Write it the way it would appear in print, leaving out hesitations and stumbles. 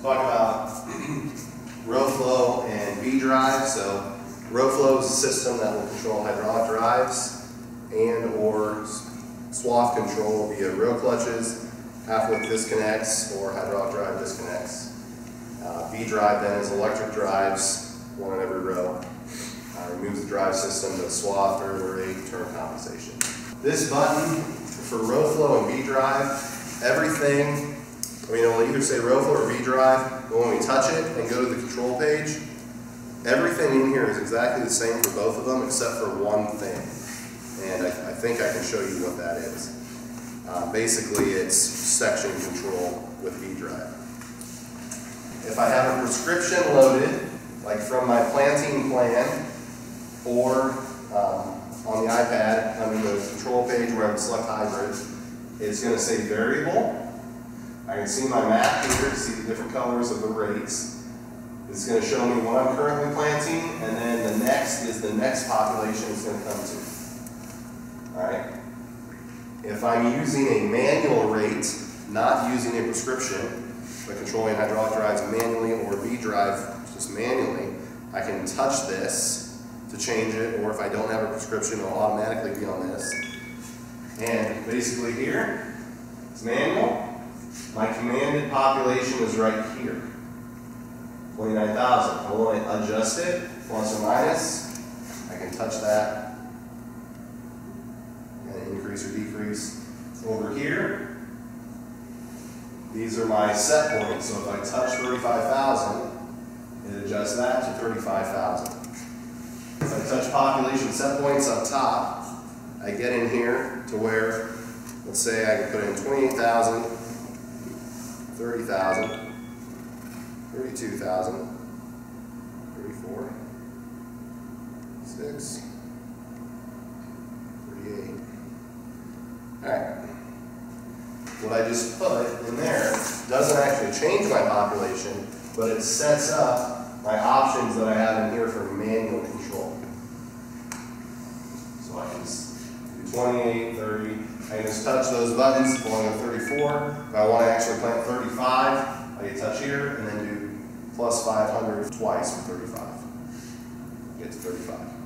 talk about row flow and V-drive. So row flow is a system that will control hydraulic drives and or swath control via row clutches, half-width disconnects, or hydraulic drive disconnects. V-drive then is electric drives, one on every row. Removes the drive system to swath, variable rate, turn compensation. This button for row flow and V-drive, everything, it'll either say row flow or V-drive, but when we touch it and go to the control page, everything in here is exactly the same for both of them except for one thing. And I think I can show you what that is. Basically, it's section control with V-drive. If I have a prescription loaded, like from my planting plan, or on the iPad under the control page where I would select hybrid, it's going to say variable. I can see my map here, see the different colors of the rates. It's going to show me what I'm currently planting, and then the next is the next population it's going to come to. Alright? If I'm using a manual rate, not using a prescription, but controlling hydraulic drives manually or V-drive just manually, I can touch this to change it, or if I don't have a prescription, it'll automatically be on this. And basically here, it's manual. My commanded population is right here, 29,000. I want to adjust it, plus or minus. I can touch that and increase or decrease. Over here, these are my set points. So if I touch 35,000, it adjusts that to 35,000. If I touch population set points up top, I get in here to where, let's say I can put in 28,000, 30,000, 32,000, 34, 6, 38. Alright. What I just put in there doesn't actually change my population, but it sets up my options that I have in here for manual control. So I can do 28, 30. I can just touch those buttons, going to 34. If I want to actually plant 35, I can touch here and then do plus 500 twice for 35. Get to 35.